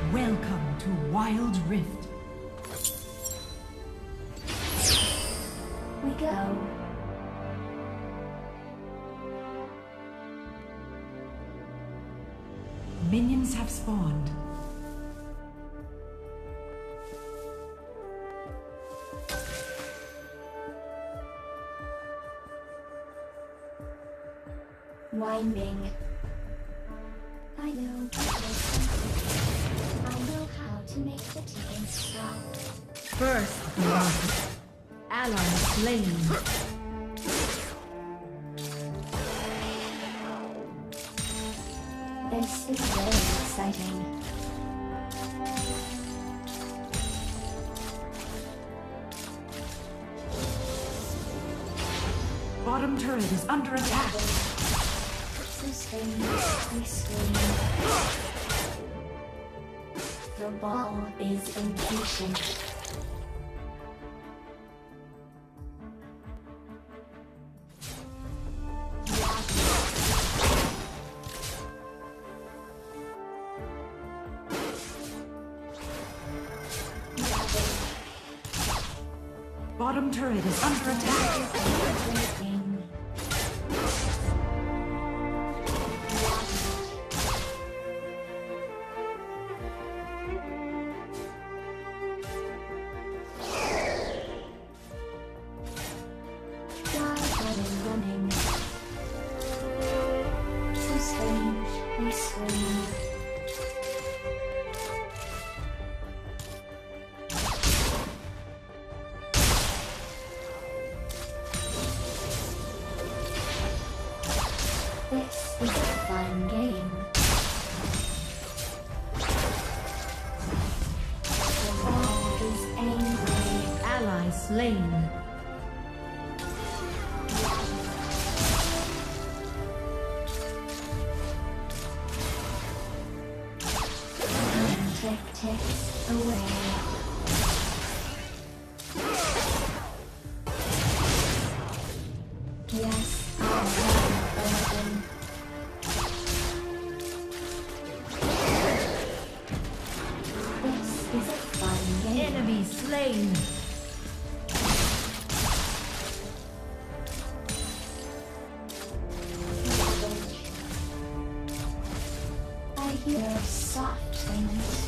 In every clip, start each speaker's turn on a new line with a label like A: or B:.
A: Welcome to Wild Rift.
B: We go.
A: Minions have spawned.
B: Winding. I know how to make the team stop.
A: First blood. Ally slain.
B: This is very exciting.
A: Bottom turret is under attack.
B: Sustain, we scream. The ball is impatient.
A: Bottom turret is under attack.
B: This is a fun game. The ball is angry.
A: Ally slain.
B: Ticks away. Yes, I'll have This is a fun game.
A: Enemy slain.
B: I hear soft things.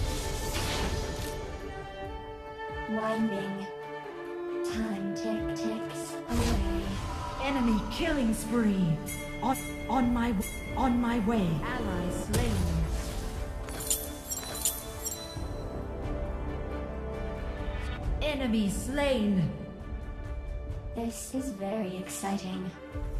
B: Winding. Time ticks away.
A: Enemy killing spree. On my way. Ally slain. Enemy slain.
B: This is very exciting.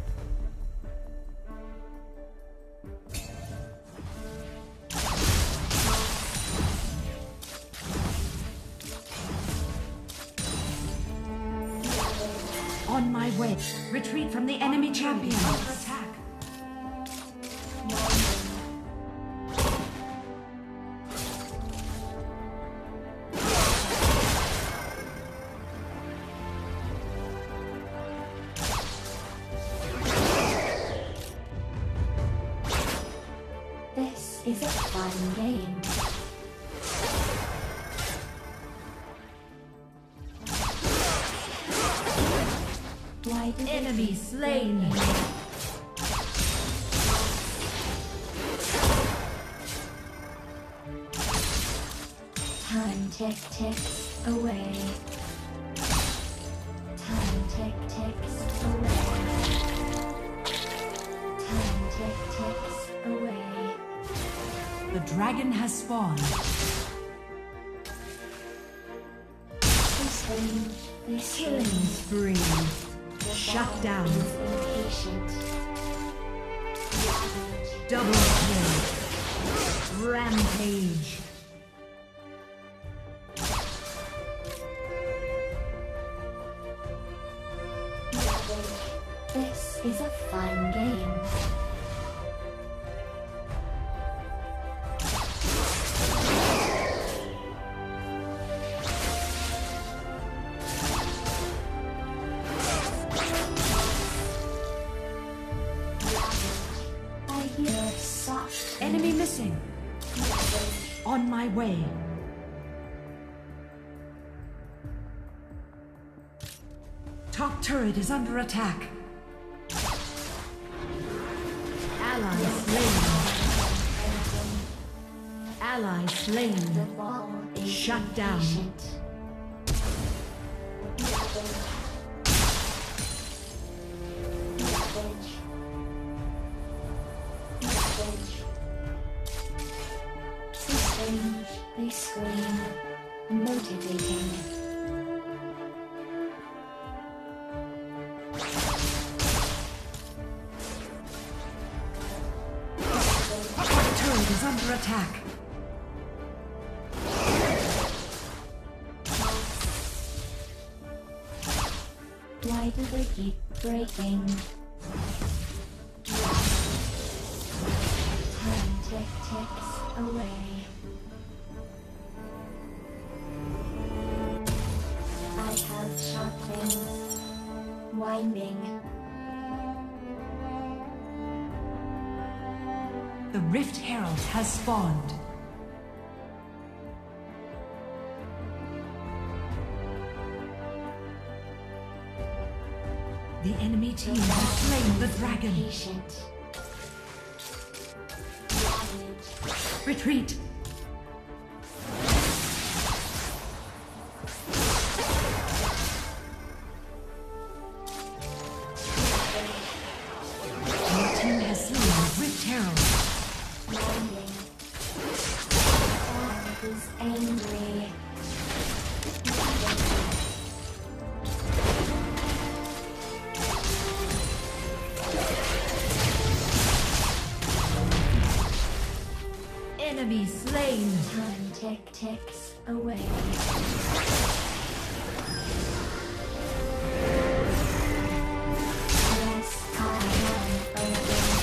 A: On my way. Retreat from the enemy champion. Under attack.
B: This is a fun game.
A: Enemy slain.
B: Time ticks away. Time ticks away. Time ticks away.
A: The dragon has spawned. Killing spree. Shut down. Double kill. Rampage.
B: This is a fun game.
A: Enemy missing. On my way. Top turret is under attack. Ally slain. Ally
B: The
A: slain.
B: ball is
A: Shut down.
B: impatient. Strange, they scream, motivating.
A: Top turret is under attack.
B: Why do they keep breaking? Time ticks away. I have sharp things winding.
A: The Rift Herald has spawned. The enemy team has slain the dragon.
B: Patient.
A: Retreat. Your team has slain the Rift Herald.
B: Winding. God is angry.
A: Enemy slain.
B: Time ticks away. Yes, I am awake.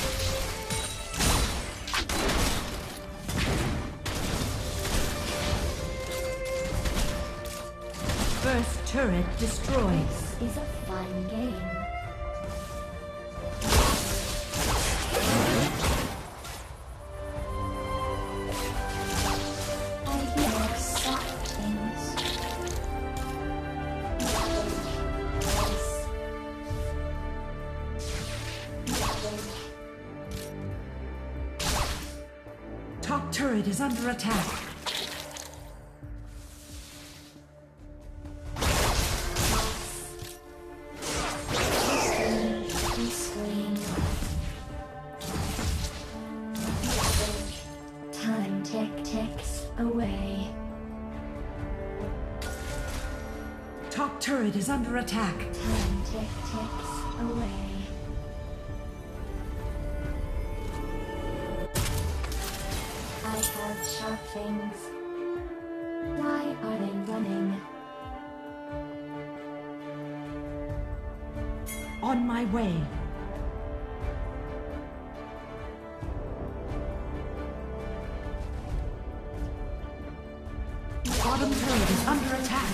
A: First turret destroyed.
B: This is a fun game. I hear soft things.
A: Top turret is under attack.
B: We scream. Time ticks away.
A: Top turret is under attack.
B: Time ticks away. I have sharp things. Why are they running?
A: On my way. Bottom turret is under attack.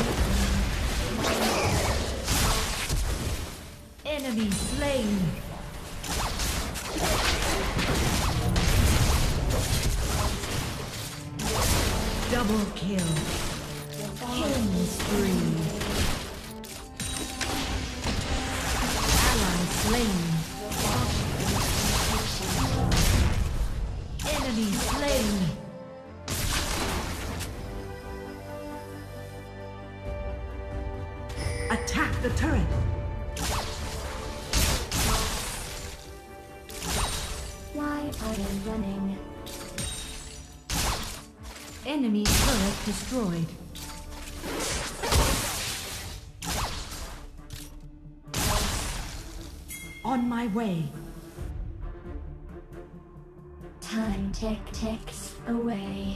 A: Enemy slain. Double kill. Killing spree. Ally slain. Enemy slain. Attack the turret.
B: Why are they running?
A: Enemy turret destroyed. On my way.
B: Time ticks away.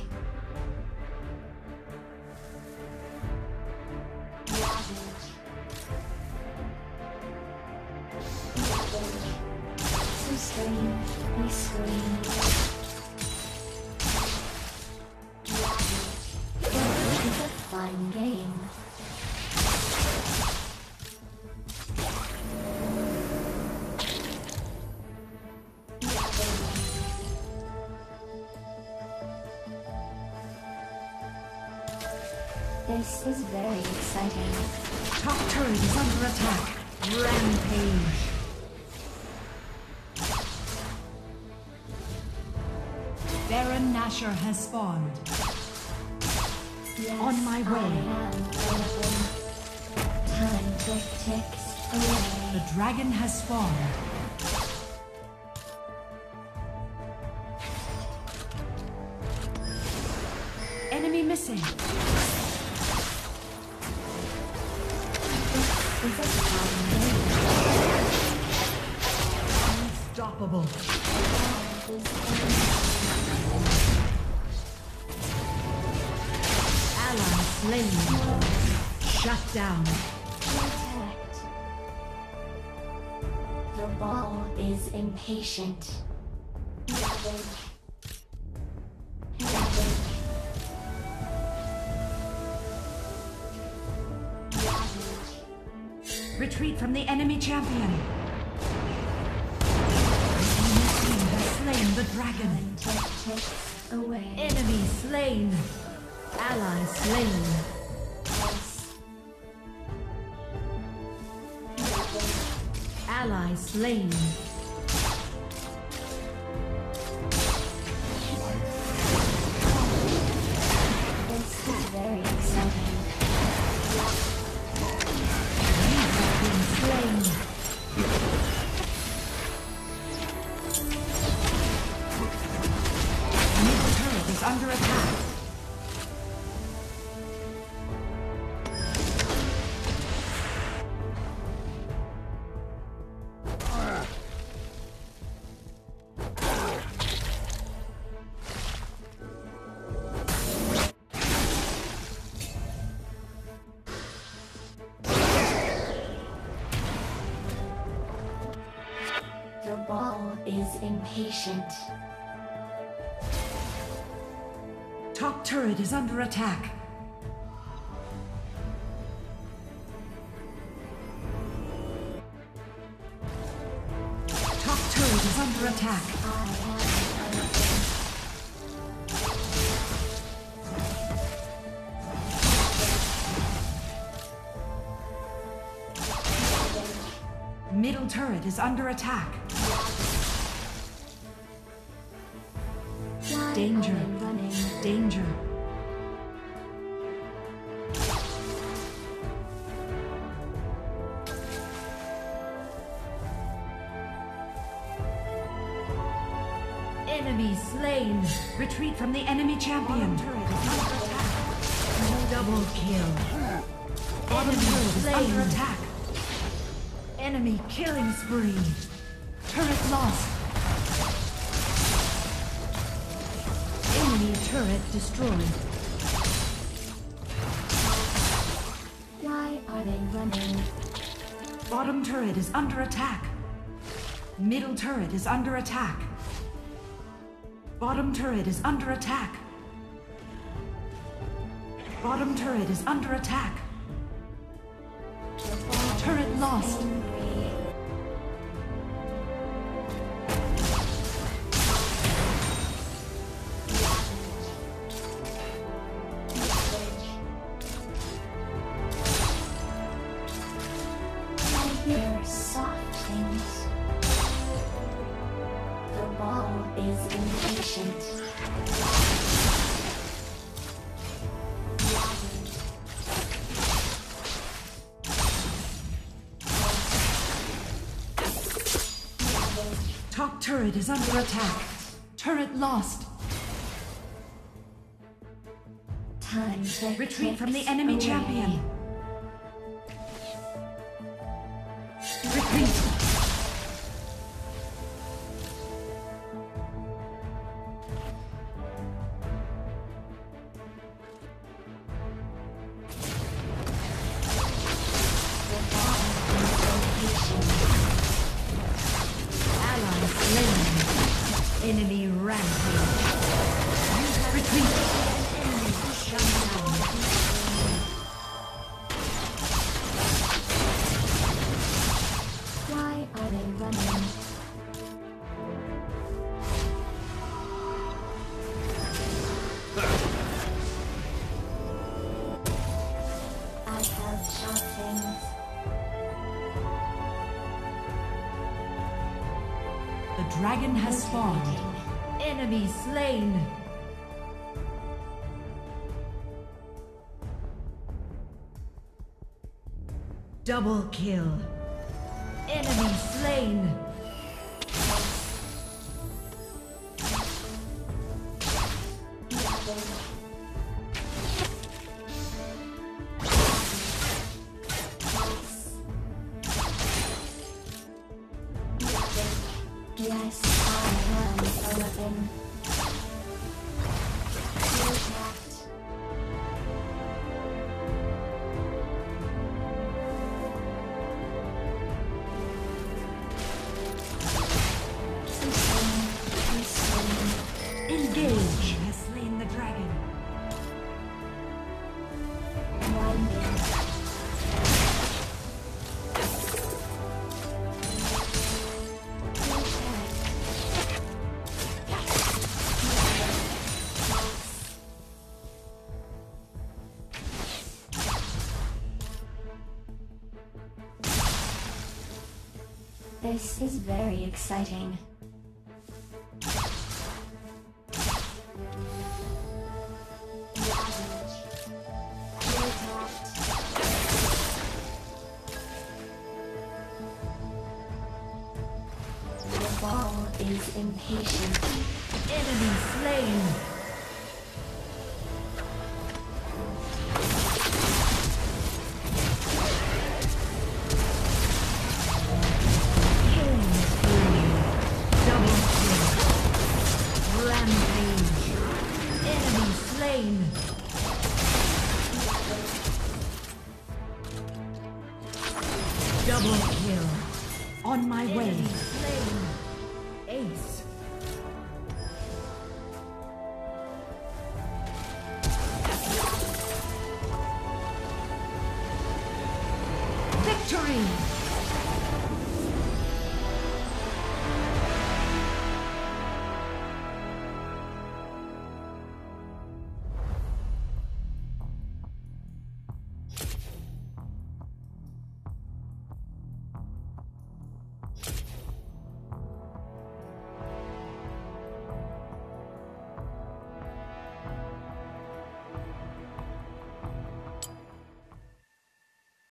B: So strange, we scream. This is a fun game. This is very exciting.
A: Top turret is under attack. Rampage. Baron Nashor has spawned.
B: Yes,
A: On my way.
B: I am waiting. Time ticks away.
A: The dragon has spawned. Enemy missing. Unstoppable. Ally slain. Shut down.
B: Protect. The ball is impatient. Ravage. Ravage. Ravage.
A: Retreat from the enemy champion. The enemy team has slain the dragon.
B: Ticks away.
A: Enemy slain. Ally slain.
B: Yes.
A: Ally slain.
B: This is very exciting.
A: You have been slain. Middle turret is under attack.
B: The ball is impatient.
A: Top turret is under attack. Top turret is under attack. Middle turret is under attack. Danger.
B: Running.
A: Danger. Enemy slain. Retreat from the enemy champion. Double kill. Bottom turret is under attack. Enemy killing spree. Turret lost. Enemy turret destroyed.
B: Why are they running?
A: Bottom turret is under attack. Middle turret is under attack. Bottom turret is under attack. Bottom turret is under attack. Turret lost.
B: They're soft things. The ball is impatient.
A: Top turret is under attack. Turret lost.
B: Time to
A: Retreat from the enemy champion. Retreat. Ally slain. Enemy rampage. Retreat. Enemy shut down.
B: Why are they running?
A: dragon has spawned. Enemy slain. Double kill. Enemy slain.
B: Yes, I am a weapon.
A: Engage. Has slain the dragon.
B: This is very exciting. The ball is impatient.
A: Enemy slain. Killing spree. Double kill. Rampage. Enemy slain. Double kill. On my way. Enemy slain. Ace. Victory!